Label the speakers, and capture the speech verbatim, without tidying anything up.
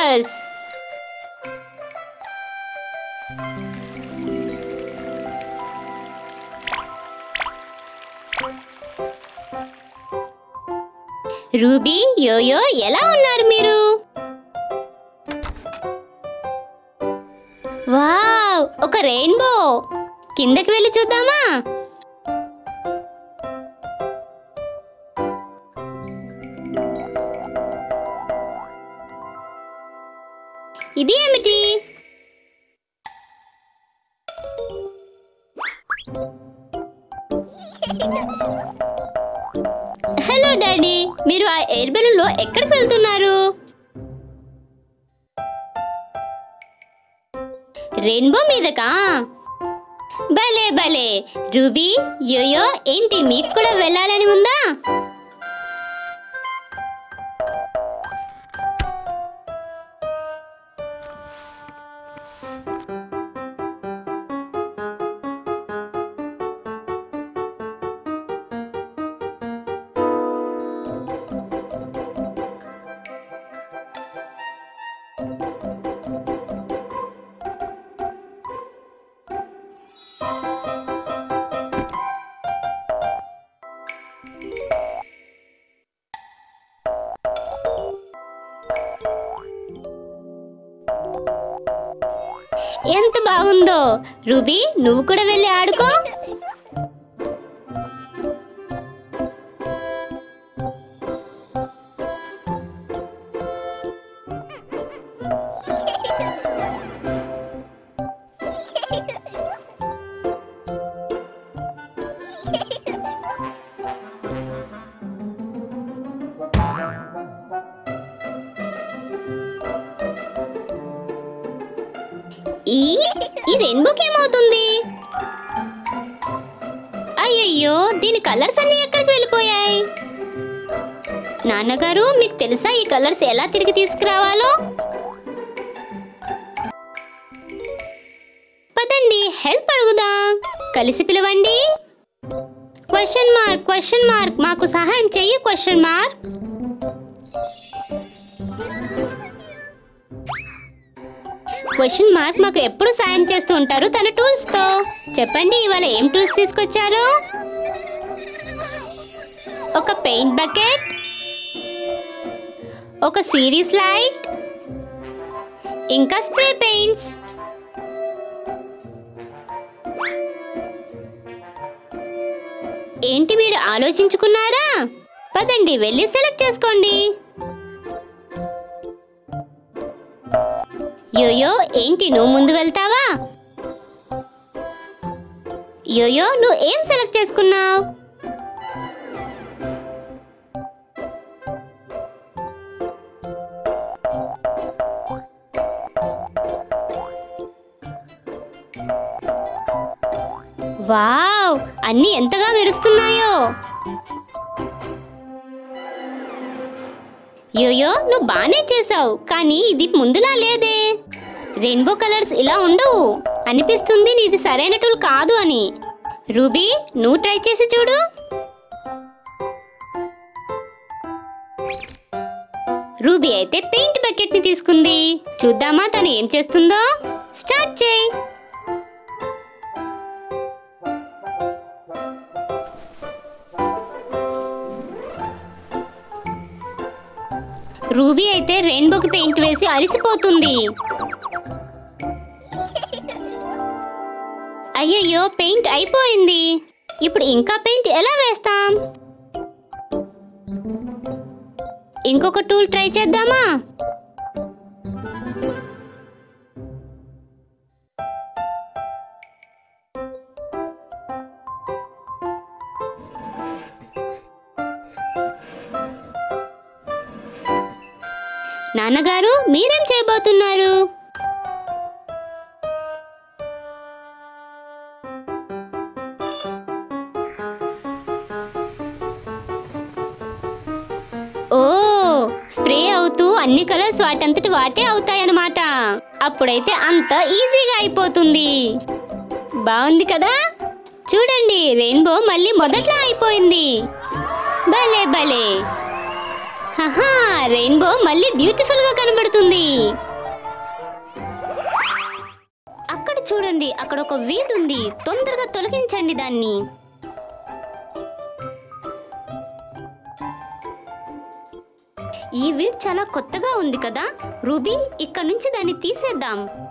Speaker 1: Colours. Ruby, yo-yo, ఎలా ఉన్నారు మీరు? వావ్, ఒక రెయిన్బో. కిందకి వెళ్ళి చూద్దామా? ఇది ఏమిటి? హలో డాడీ, మీరు ఆ ఎయిర్ బెలూన్లో ఎక్కడికి వెళ్తున్నారు? రెయిన్బో మీదకా? భలే భలే. రూబీ, యోయో, ఏంటి మీకు కూడా వెళ్ళాలని ఉందా? ఎంత బాగుందో. రూబీ, నువ్వు కూడా వెళ్ళి ఆడుకో. ఈ ఈ రెయిన్బోకి ఏమవుతుంది? అయ్యయ్యో, దీని కలర్స్ అన్నీ ఎక్కడికి వెళ్ళిపోయాయి? నాన్నగారు, మీకు తెలుసా ఈ కలర్స్ ఎలా తిరిగి తీసుకురావాలో? పదండి, హెల్ప్ అడుగుదాం. కలిసి పిలవండి. క్వశ్చన్ మార్క్, క్వశ్చన్ మార్క్, మాకు సహాయం చెయ్యి క్వశ్చన్ మార్క్. క్వశ్చన్ మార్క్ మాకు ఎప్పుడు సాయం చేస్తూ ఉంటారు తన టూల్స్ తో. చెప్పండి, ఇవాళ ఏం టూల్స్ తీసుకొచ్చారు? ఒక పెయింట్ బకెట్, ఒక సిరీస్ లైట్, ఇంకా స్ప్రే పెయింట్స్. ఏంటి మీరు ఆలోచించుకున్నారా? పదండి, వెళ్ళి సెలెక్ట్ చేసుకోండి. యోయో, ఏంటి నువ్వు ముందు వెళ్తావా? యోయో, నువ్వు ఏం సెలెక్ట్ చేసుకున్నావు? వావ్, అన్నీ ఎంతగా మెరుస్తున్నాయో. యోయో, నువ్వు బానే చేసావు, కానీ ఇది ముందులా లేదే. రెయిన్బో కలర్స్ ఇలా ఉండవు. అనిపిస్తుంది నీది సరైన టూల్ కాదు అని. రూబీ, నువ్వు ట్రై చేసి చూడు. రూబీ అయితే పెయింట్ బకెట్ ని తీసుకుంది. చూద్దామా తను ఏం చేస్తుందో. స్టార్ట్ చేయి. రూబీ అయితే రెయిన్బోకి పెయింట్ వేసి అలిసిపోతుంది. అయ్యయ్యో, పెయింట్ అయిపోయింది. ఇప్పుడు ఇంకా పెయింట్ ఎలా వేస్తాం? ఇంకొక టూల్ ట్రై చేద్దామా? నాన్నగారు, మీరేం చేయబోతున్నారు? ఓ, స్ప్రే అవుతూ అన్ని కలర్స్ వాటంతటి వాటే అవుతాయన్నమాట. అప్పుడైతే అంత ఈజీగా అయిపోతుంది. బాగుంది కదా? చూడండి, రెయిన్బో మళ్ళీ మొదట్లో అయిపోయింది. భలే భలే. హహా, రెయిన్బో మళ్ళీ బ్యూటిఫుల్ గా కనబడుతుంది. అక్కడ చూడండి, అక్కడ ఒక వీడ్ ఉంది. తొందరగా తొలగించండి దాన్ని. ఈ వీడ్ చాలా కొత్తగా ఉంది కదా రూబీ, ఇక్కడ నుంచి దాన్ని తీసేద్దాం.